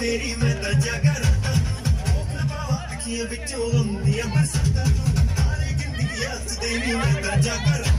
तेरी मैं दर्जा कर अखियां बिचों लंदियां बरसातां तारे गिनदी अस तेरी मैं दर्जा कर